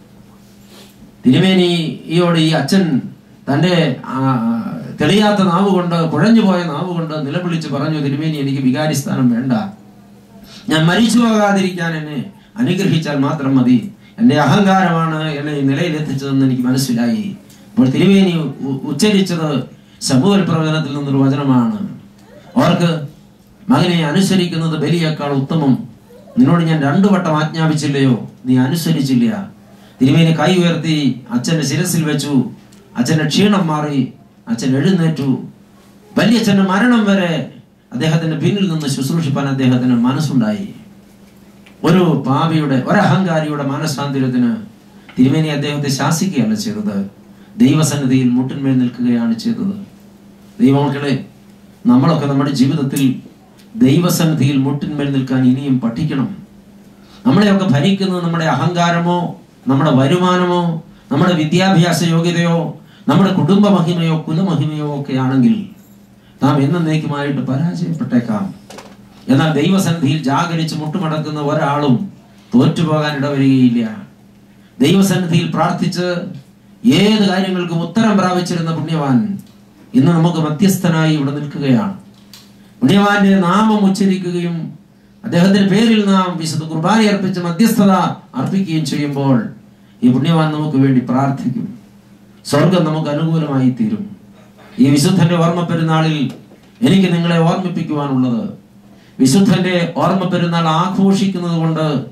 തിരുമേനിയോട് ഈ അച്ഛൻ തന്റെ തെളിയാത്ത നാവ് കൊണ്ട്, കുഴഞ്ഞുപോയ നാവ് കൊണ്ട് നിലവിളിച്ച് പറഞ്ഞു, തിരുമേനി, എനിക്ക് വികാരിസ്ഥാനം വേണ്ട. ഞാൻ മരിച്ചു പോകാതിരിക്കാൻ എന്നെ അനുഗ്രഹിച്ചാൽ മാത്രം മതി. എന്റെ അഹങ്കാരമാണ് എന്നെ ഈ നിലയിലെത്തിച്ചതെന്ന് എനിക്ക് മനസ്സിലായി. അപ്പോൾ തിരുമേനി ഉച്ചരിച്ചത് ശമൂവേൽ പ്രവചനത്തിൽ നിന്നൊരു വചനമാണ്. അവർക്ക്, മകനെ, അനുസരിക്കുന്നത് ബലിയേക്കാൾ ഉത്തമം. നിന്നോട് ഞാൻ രണ്ടു വട്ടം ആജ്ഞാപിച്ചില്ലയോ, നീ അനുസരിച്ചില്ല. തിരുമേനി കൈ ഉയർത്തി അച്ഛന്റെ ശിരസിൽ വെച്ചു. അച്ഛന്റെ ക്ഷീണം മാറി. അച്ഛൻ എഴുന്നേറ്റു. വലിയച്ഛന്റെ മരണം വരെ അദ്ദേഹത്തിന്റെ പിന്നിൽ നിന്ന് ശുശ്രൂഷിപ്പാൻ അദ്ദേഹത്തിന് മനസ്സുണ്ടായി. ഒരു പാപിയുടെ, ഒരഹങ്കാരിയുടെ മനസ്സാന്തരത്തിന് തിരുമേനി അദ്ദേഹത്തെ ശാസിക്കുകയല്ല ചെയ്തത്, ദൈവസന്നിധിയിൽ മുട്ടിന്മേൽ നിൽക്കുകയാണ് ചെയ്തത്. ദൈവമക്കളെ, നമ്മളൊക്കെ നമ്മുടെ ജീവിതത്തിൽ ദൈവസന്നിധിയിൽ മുട്ടിന്മേൽ നിൽക്കാൻ ഇനിയും പഠിക്കണം. നമ്മളെയൊക്കെ ഭരിക്കുന്നത് നമ്മുടെ അഹങ്കാരമോ, നമ്മുടെ വരുമാനമോ, നമ്മുടെ വിദ്യാഭ്യാസ യോഗ്യതയോ, നമ്മുടെ കുടുംബ മഹിമയോ കുലമഹിമയോ ഒക്കെ ആണെങ്കിൽ നാം എന്നേക്കുമായിട്ട് പരാജയപ്പെട്ടേക്കാം. എന്നാൽ ദൈവസന്നിധിയിൽ ജാഗരിച്ച് മുട്ടുമടക്കുന്ന ഒരാളും തോറ്റുപോകാൻ ഇടവരികയില്ല. ദൈവസന്നിധിയിൽ പ്രാർത്ഥിച്ച് ഏത് കാര്യങ്ങൾക്കും ഉത്തരം പ്രാപിച്ചിരുന്ന പുണ്യവാൻ ഇന്ന് നമുക്ക് മധ്യസ്ഥനായി ഇവിടെ നിൽക്കുകയാണ്. പുണ്യവാന്റെ നാമം ഉച്ചരിക്കുകയും അദ്ദേഹത്തിന്റെ പേരിൽ നാം വിശുദ്ധ കുർബാന അർപ്പിച്ച് മധ്യസ്ഥത അർപ്പിക്കുകയും ചെയ്യുമ്പോൾ ഈ പുണ്യവാൻ നമുക്ക് വേണ്ടി പ്രാർത്ഥിക്കും. സ്വർഗം നമുക്ക് അനുകൂലമായി തീരും. ഈ വിശുദ്ധന്റെ ഓർമ്മ പെരുന്നാളിൽ എനിക്ക് നിങ്ങളെ ഓർമ്മിപ്പിക്കുവാനുള്ളത്, വിശുദ്ധന്റെ ഓർമ്മ പെരുന്നാൾ ആഘോഷിക്കുന്നത് കൊണ്ട്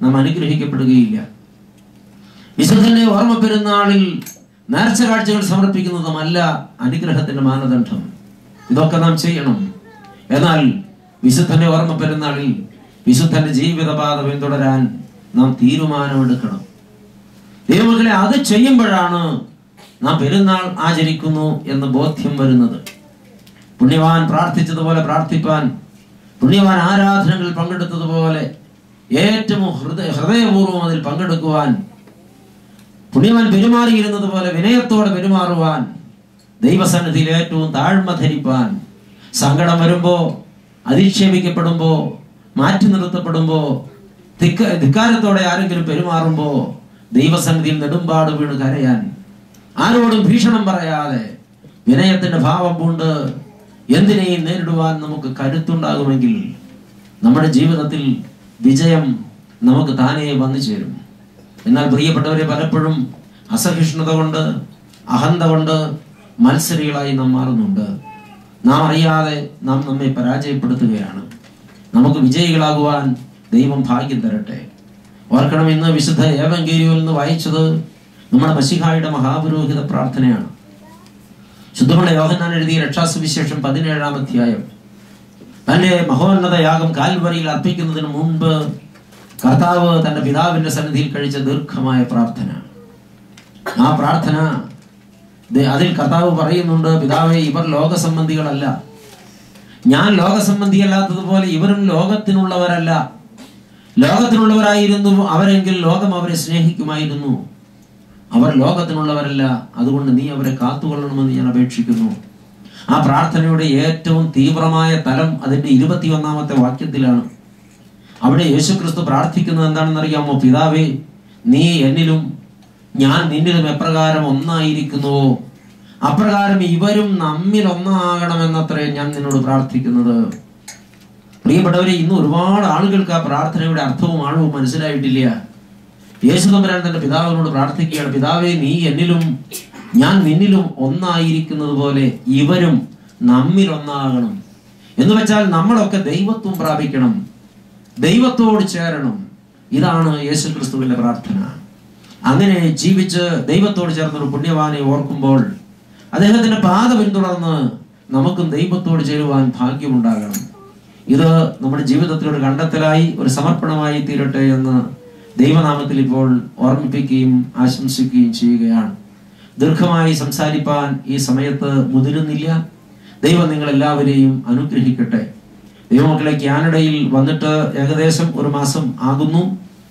നാം അനുഗ്രഹിക്കപ്പെടുകയില്ല. വിശുദ്ധന്റെ ഓർമ്മ പെരുന്നാളിൽ നേർച്ച കാഴ്ചകൾ സമർപ്പിക്കുന്നതുമല്ല അനുഗ്രഹത്തിന്റെ മാനദണ്ഡം. ഇതൊക്കെ നാം ചെയ്യണം. എന്നാൽ വിശുദ്ധന്റെ ഓർമ്മ പെരുന്നാളിൽ വിശുദ്ധന്റെ ജീവിതപാത പിന്തുടരാൻ നാം തീരുമാനമെടുക്കണം. ദൈവമക്കളെ, അത് ചെയ്യുമ്പോഴാണ് നാം പെരുന്നാൾ ആചരിക്കുന്നു എന്ന ബോധ്യം വരുന്നത്. പുണ്യവാൻ പ്രാർത്ഥിച്ചതുപോലെ പ്രാർത്ഥിപ്പാൻ, പുണ്യവാൻ ആരാധനകളിൽ പങ്കെടുത്തതുപോലെ ഏറ്റവും ഹൃദയ ഹൃദയപൂർവ്വം അതിൽ പങ്കെടുക്കുവാൻ, പുണ്യവാൻ പെരുമാറിയിരുന്നത് പോലെ വിനയത്തോടെ പെരുമാറുവാൻ, ദൈവസന്നിധിയിൽ ഏറ്റവും താഴ്മ ധരിപ്പാൻ, സങ്കടം വരുമ്പോ, അധിക്ഷേപിക്കപ്പെടുമ്പോ, മാറ്റി നിർത്തപ്പെടുമ്പോ, ധിക്ക ധിക്കാരത്തോടെ ആരെങ്കിലും പെരുമാറുമ്പോ ദൈവസന്നിധിയിൽ നെടുമ്പാട് വീണ് കരയാൻ, ആരോടും ഭീഷണം പറയാതെ വിനയത്തിന്റെ ഭാവം കൊണ്ട് എന്തിനേയും നേരിടുവാൻ നമുക്ക് കരുത്തുണ്ടാകുമെങ്കിൽ നമ്മുടെ ജീവിതത്തിൽ വിജയം നമുക്ക് താനേ വന്നു ചേരും. എന്നാൽ പ്രിയപ്പെട്ടവരെ, പലപ്പോഴും അസഹിഷ്ണുത കൊണ്ട്, അഹന്ത കൊണ്ട് മത്സരികളായി നാം മാറുന്നുണ്ട്. നാം അറിയാതെ നാം നമ്മെ പരാജയപ്പെടുത്തുകയാണ്. നമുക്ക് വിജയികളാകുവാൻ ദൈവം ഭാഗ്യം തരട്ടെ. ഓർക്കണം, ഇന്ന് വിശുദ്ധ ഏവങ്കേലിയോയിൽ നിന്ന് വായിച്ചത് നമ്മുടെ മശിഹായുടെ മഹാപുരോഹിത പ്രാർത്ഥനയാണ്. ശുദ്ധമുള്ള യോഹന്നാൻ എഴുതിയ രക്ഷാസുവിശേഷം പതിനേഴാം അധ്യായം. തന്റെ മഹോന്നത യാഗം കാൽവരിയിൽ അർപ്പിക്കുന്നതിന് മുൻപ് കർത്താവ് തന്റെ പിതാവിന്റെ സന്നിധിയിൽ കഴിച്ച ദീർഘമായ പ്രാർത്ഥന. ആ പ്രാർത്ഥന അതിൽ കർത്താവ് പറയുന്നുണ്ട്, പിതാവേ, ഇവർ ലോകസംബന്ധികളല്ല, ഞാൻ ലോകസംബന്ധിയല്ലാത്തതുപോലെ ഇവരും ലോകത്തിനുള്ളവരല്ല. ലോകത്തിനുള്ളവരായിരുന്നു അവരെങ്കിൽ ലോകം അവരെ സ്നേഹിക്കുമായിരുന്നു. അവർ ലോകത്തിനുള്ളവരല്ല, അതുകൊണ്ട് നീ അവരെ കാത്തുകൊള്ളണമെന്ന് ഞാൻ അപേക്ഷിക്കുന്നു. ആ പ്രാർത്ഥനയുടെ ഏറ്റവും തീവ്രമായ തലം അതിന്റെ ഇരുപത്തിയൊന്നാമത്തെ വാക്യത്തിലാണ്. അവിടെ യേശുക്രിസ്തു പ്രാർത്ഥിക്കുന്നത് എന്താണെന്ന് അറിയാമോ? പിതാവേ, നീ എന്നിലും ഞാൻ നിന്നിലും എപ്രകാരം ഒന്നായിരിക്കുന്നുവോ അപ്രകാരം ഇവരും നമ്മിൽ ഒന്നാകണമെന്നത്രേ ഞാൻ നിന്നോട് പ്രാർത്ഥിക്കുന്നത്. പ്രിയപ്പെട്ടവരെ, ഇന്ന് ഒരുപാട് ആളുകൾക്ക് ആ പ്രാർത്ഥനയുടെ അർത്ഥവും ആഴവും മനസ്സിലായിട്ടില്ല. യേശു തമ്പുരാൻ തന്റെ പിതാവിനോട് പ്രാർത്ഥിക്കുകയാണ്, പിതാവേ, നീ എന്നിലും ഞാൻ നിന്നിലും ഒന്നായിരിക്കുന്നത് പോലെ ഇവരും നമ്മിൽ ഒന്നാകണം. എന്ന് വെച്ചാൽ നമ്മളൊക്കെ ദൈവത്വം പ്രാപിക്കണം, ദൈവത്തോട് ചേരണം. ഇതാണ് യേശു ക്രിസ്തുവിന്റെ പ്രാർത്ഥന. അങ്ങനെ ജീവിച്ച് ദൈവത്തോട് ചേർന്നൊരു പുണ്യവാനെ ഓർക്കുമ്പോൾ അദ്ദേഹത്തിന്റെ പാത പിന്തുടർന്ന് നമുക്കും ദൈവത്തോട് ചേരുവാൻ ഭാഗ്യമുണ്ടാകണം. ഇത് നമ്മുടെ ജീവിതത്തിലൊരു കണ്ടെത്തലായി, ഒരു സമർപ്പണമായി തീരട്ടെ എന്ന് ദൈവനാമത്തിൽ ഇപ്പോൾ ഓർമ്മിപ്പിക്കുകയും ആശംസിക്കുകയും ചെയ്യുകയാണ്. ദീർഘമായി സംസാരിപ്പാൻ ഈ സമയത്ത് മുതിരുന്നില്ല. ദൈവം നിങ്ങളെല്ലാവരെയും അനുഗ്രഹിക്കട്ടെ. ദൈവമക്കളെ, കാനഡയിൽ വന്നിട്ട് ഏകദേശം ഒരു മാസം ആകുന്നു.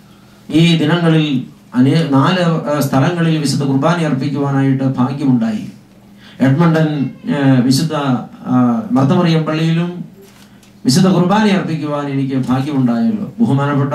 ഈ ദിനങ്ങളിൽ അനേ നാല് സ്ഥലങ്ങളിൽ വിശുദ്ധ കുർബാന അർപ്പിക്കുവാനായിട്ട് ഭാഗ്യമുണ്ടായി. എഡ്മണ്ടൻ വിശുദ്ധ മർത്തമറിയം പള്ളിയിലും വിശുദ്ധ കുർബാന അർപ്പിക്കുവാൻ എനിക്ക് ഭാഗ്യമുണ്ടായല്ലോ. ബഹുമാനപ്പെട്ട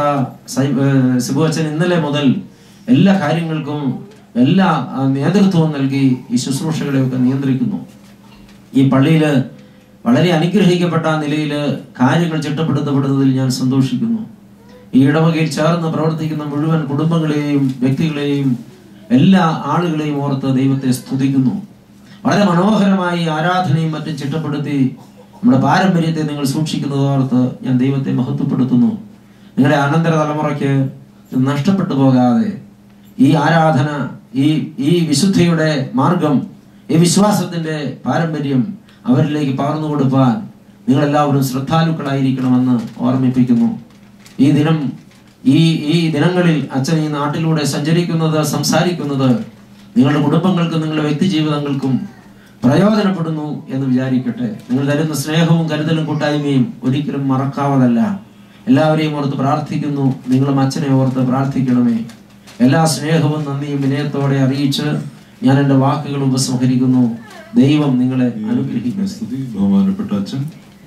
സിബു അച്ഛൻ ഇന്നലെ മുതൽ എല്ലാ കാര്യങ്ങൾക്കും എല്ലാ നേതൃത്വവും നൽകി ഈ ശുശ്രൂഷകളെയൊക്കെ നിയന്ത്രിക്കുന്നു. ഈ പള്ളിയില് വളരെ അനുഗ്രഹിക്കപ്പെട്ട നിലയിൽ കാര്യങ്ങൾ ചിട്ടപ്പെടുത്തപ്പെടുന്നതിൽ ഞാൻ സന്തോഷിക്കുന്നു. ഈ ഇടവകയിൽ ചേർന്ന് പ്രവർത്തിക്കുന്ന മുഴുവൻ കുടുംബങ്ങളെയും വ്യക്തികളെയും എല്ലാ ആളുകളെയും ഓർത്ത് ദൈവത്തെ സ്തുതിക്കുന്നു. വളരെ മനോഹരമായി ആരാധനയും മറ്റും ചിട്ടപ്പെടുത്തി നമ്മുടെ പാരമ്പര്യത്തെ നിങ്ങൾ സൂക്ഷിക്കുന്നത് ഓർത്ത് ഞാൻ ദൈവത്തെ മഹത്വപ്പെടുത്തുന്നു. നിങ്ങളുടെ അനന്തര തലമുറയ്ക്ക് നഷ്ടപ്പെട്ടു പോകാതെ ഈ ആരാധന, ഈ ഈ വിശുദ്ധിയുടെ മാർഗം, ഈ വിശ്വാസത്തിന്റെ പാരമ്പര്യം അവരിലേക്ക് പകർന്നു കൊടുക്കാൻ നിങ്ങളെല്ലാവരും ശ്രദ്ധാലുക്കളായിരിക്കണമെന്ന് ഓർമ്മിപ്പിക്കുന്നു. ഈ ദിനം ഈ ഈ ദിനങ്ങളിൽ അച്ഛൻ ഈ നാട്ടിലൂടെ സഞ്ചരിക്കുന്നത്, സംസാരിക്കുന്നത് നിങ്ങളുടെ കുടുംബങ്ങൾക്കും നിങ്ങളുടെ വ്യക്തി ജീവിതങ്ങൾക്കും പ്രയോജനപ്പെടുന്നു എന്ന് വിചാരിക്കട്ടെ. നിങ്ങൾ തരുന്ന സ്നേഹവും കരുതലും കൂട്ടായ്മയും ഒരിക്കലും മറക്കാവതല്ല. എല്ലാവരെയും ഓർത്ത് പ്രാർത്ഥിക്കുന്നു. നിങ്ങളും അച്ഛനെ ഓർത്ത് പ്രാർത്ഥിക്കണമേ. എല്ലാ സ്നേഹവും നന്ദിയും വിനയത്തോടെ അറിയിച്ച് ഞാൻ എൻ്റെ വാക്കുകൾ ഉപസംഹരിക്കുന്നു. ദൈവം നിങ്ങളെ അനുഗ്രഹിക്കട്ടെ. ബഹുമാനപ്പെട്ട അച്ഛൻ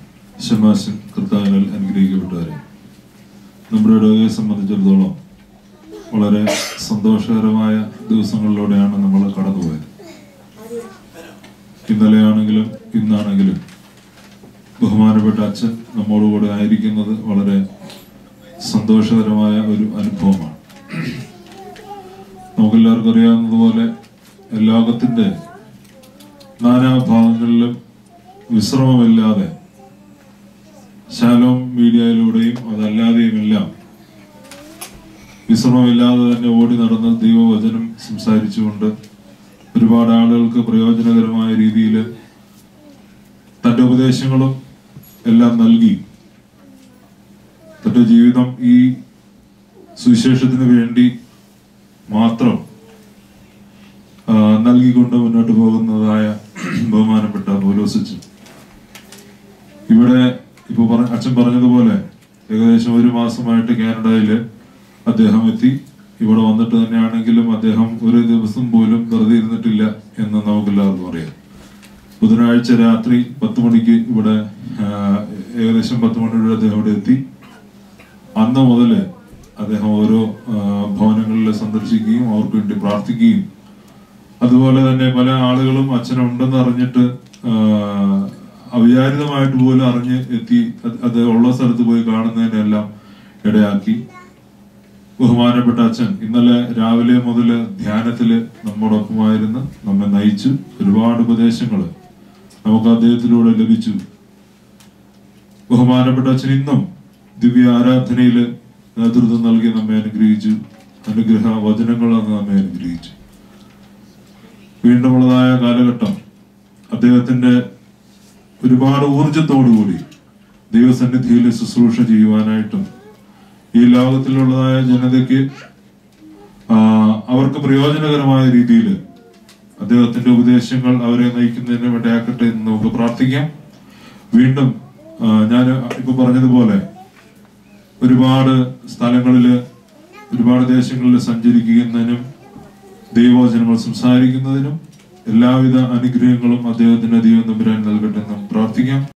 ശമാശൻ കർത്താവിനാൽ അനുഗ്രഹിക്കപ്പെട്ടവരെ, നമ്മുടെ ഇടവകയെ സംബന്ധിച്ചിടത്തോളം വളരെ സന്തോഷകരമായ ദിവസങ്ങളിലൂടെയാണ് നമ്മൾ കടന്നുപോയത്. ഇന്നലെയാണെങ്കിലും ഇന്നാണെങ്കിലും ബഹുമാനപ്പെട്ട അച്ഛൻ നമ്മോടുകൂടെ ആയിരിക്കുന്നത് വളരെ സന്തോഷകരമായ ഒരു അനുഭവമാണ്. നമുക്കെല്ലാവർക്കും അറിയാവുന്നതുപോലെ ലോകത്തിന്റെ നാനാഭാഗങ്ങളിലും വിശ്രമമില്ലാതെ ശാലോം മീഡിയയിലൂടെയും അതല്ലാതെയുമെല്ലാം വിശ്രമമില്ലാതെ തന്നെ ഓടി നടന്ന് ദൈവവചനം സംസാരിച്ചുകൊണ്ട് ഒരുപാട് ആളുകൾക്ക് പ്രയോജനകരമായ രീതിയിൽ തന്റെ ഉപദേശങ്ങളും എല്ലാം നൽകി തന്റെ ജീവിതം ഈ സുവിശേഷത്തിന് വേണ്ടി മാത്രം നൽകിക്കൊണ്ട് മുന്നോട്ട് പോകുന്നതായ ബഹുമാനപ്പെട്ട പൗലോസ് അച്ഛൻ ഇവിടെ ഇപ്പൊ പറ അച്ഛൻ പറഞ്ഞതുപോലെ ഏകദേശം ഒരു മാസമായിട്ട് കാനഡയില് അദ്ദേഹം എത്തി. ഇവിടെ വന്നിട്ട് തന്നെയാണെങ്കിലും അദ്ദേഹം ഒരു ദിവസം പോലും വെറുതെ ഇരുന്നിട്ടില്ല എന്ന് നമുക്കെല്ലാവർക്കും അറിയാം. ബുധനാഴ്ച രാത്രി പത്ത് മണിക്ക് ഇവിടെ ഏകദേശം പത്ത് മണിയുടെ അദ്ദേഹം ഇവിടെ എത്തി. അന്ന് മുതല് അദ്ദേഹം ഓരോ ഭവനങ്ങളിൽ സന്ദർശിക്കുകയും അവർക്ക് വേണ്ടി പ്രാർത്ഥിക്കുകയും അതുപോലെ തന്നെ പല ആളുകളും അച്ഛനുണ്ടെന്ന് അറിഞ്ഞിട്ട് അവിചാരിതമായിട്ട് പോലും അറിഞ്ഞ് എത്തി അത് ഉള്ള സ്ഥലത്ത് പോയി കാണുന്നതിനെല്ലാം ഇടയാക്കി. ബഹുമാനപ്പെട്ട അച്ഛൻ ഇന്നലെ രാവിലെ മുതൽ ധ്യാനത്തില് നമ്മോടൊപ്പമായിരുന്നു, നമ്മെ നയിച്ചു. ഒരുപാട് ഉപദേശങ്ങൾ നമുക്ക് അദ്ദേഹത്തിലൂടെ ലഭിച്ചു. ബഹുമാനപ്പെട്ട അച്ഛൻ ഇന്നും ദിവ്യ ആരാധനയില് നേതൃത്വം നൽകി നമ്മെ അനുഗ്രഹിച്ചു. അനുഗ്രഹ വചനങ്ങൾ നമ്മെ അനുഗ്രഹിച്ചു. വീണ്ടുമുള്ളതായ കാലഘട്ടം അദ്ദേഹത്തിന്റെ ഒരുപാട് ഊർജത്തോടുകൂടി ദൈവസന്നിധിയിൽ ശുശ്രൂഷ ചെയ്യുവാനായിട്ടും ഈ ലോകത്തിലുള്ളതായ ജനതയ്ക്ക് അവർക്ക് പ്രയോജനകരമായ രീതിയിൽ അദ്ദേഹത്തിന്റെ ഉപദേശങ്ങൾ അവരെ നയിക്കുന്നതിന് ഇടയാക്കട്ടെ എന്ന് നമുക്ക് പ്രാർത്ഥിക്കാം. വീണ്ടും ഞാൻ ഇപ്പൊ പറഞ്ഞതുപോലെ ഒരുപാട് സ്ഥലങ്ങളില് ഒരുപാട് ദേശങ്ങളിൽ സഞ്ചരിക്കുന്നതിനും ദൈവവചനങ്ങൾ സംസാരിക്കുന്നതിനും എല്ലാവിധ അനുഗ്രഹങ്ങളും അദ്ദേഹത്തിന്റെ ദൈവം തമ്പുരാൻ നൽകട്ടെ എന്ന് പ്രാർത്ഥിക്കാം.